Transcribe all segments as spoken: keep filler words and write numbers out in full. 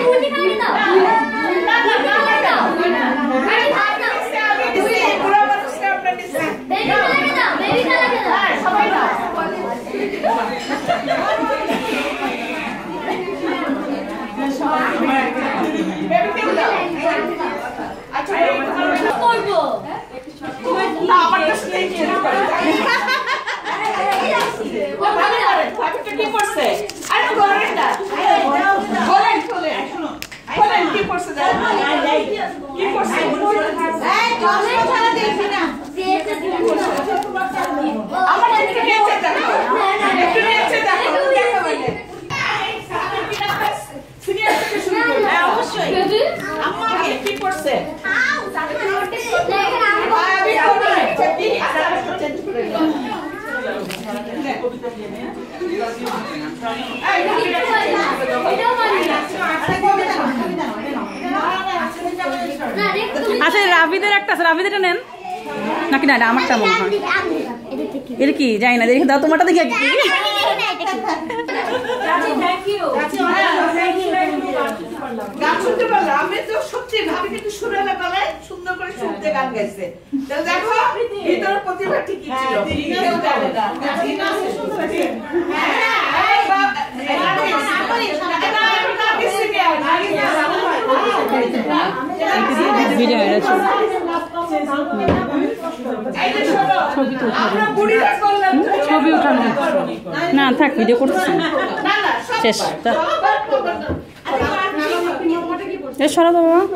আচ্ছা রাবিদের একটা রাবিদেরটা নেন নাকি না এটা আমারটা মনে হয় এটা কি জানি না দেখি দাও তোমারটা দেখি কি গান শুনতে পারলাম আমি তো সত্যি ভাবি কিন্তু সুরেলা গলায় সুন্দর করে শুনতে গান গাইছে দেখো ভিতরে প্রতিভা ঠিকই ছিল কেউ জানে না ছবি উঠানো না থাক ভিডিও করতেছি শেষ এ সরা তো বাবা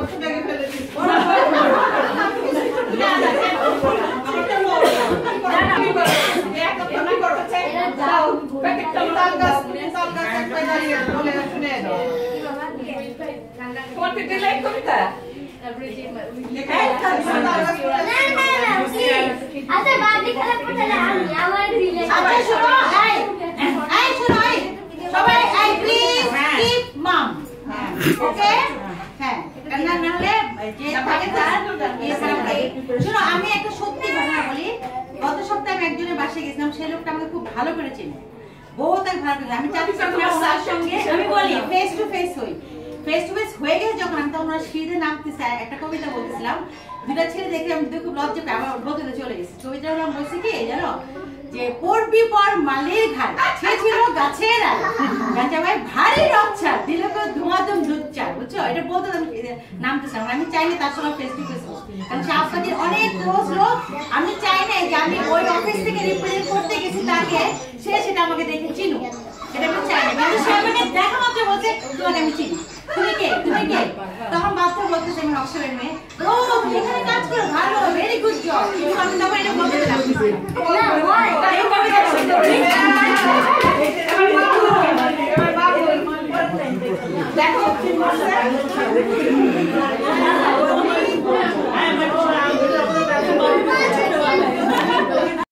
আমি একটা সত্যি ঘটনা বলি গত সপ্তাহে আমি একজনের বাসায় গেছিলাম সেই লোকটা আমাকে খুব ভালো করে চেনে বহুত ভালো করে আমি চাচ্ছিলাম ওনার সঙ্গে আমি বলি ফেস টু ফেস হই ফেস টু ফেস হয়ে গেছে যখন আমি তখন ওনার সিঁড়িতে নামতেছে একটা কবিতা বলতেছিলাম দুটা ছেলে দেখে আমি খুব লজ্জা পেয়ে আমার বলতে চলে গেছি কবিতার নাম বলছি কি জানো যে পড়বি পর মালের ঘাট সে ছিল গাছের আল গাছা ভাই ভারী রক্ষা দিল তো ধোঁয়াদম দুচ্চা বুঝছো এটা বলতে নামতেছিলাম আমি চাইনি তার সঙ্গে ফেস টু ফেস কারণ শাহবাগের অনেক ক্লোজ লোক আমি চাই না যে আমি ওই অফিস থেকে রিপ্রেজেন্ট করতে গেছি তাকে সে সেটা আমাকে দেখে চিনুক এটা আমি চাই না কিন্তু সে আমাকে দেখা মাত্র বলছে তোমাকে আমি চিনি তুমি কে তুমি কে তখন বাচ্চা বলতেছে আমি অক্সফোর্ডের মেয়ে ও এখানে কাজ করো ভালো ভেরি গুড জব কিন্তু আমি তখন এটা বলতে দিলাম না হয় এই কবিতা দেখো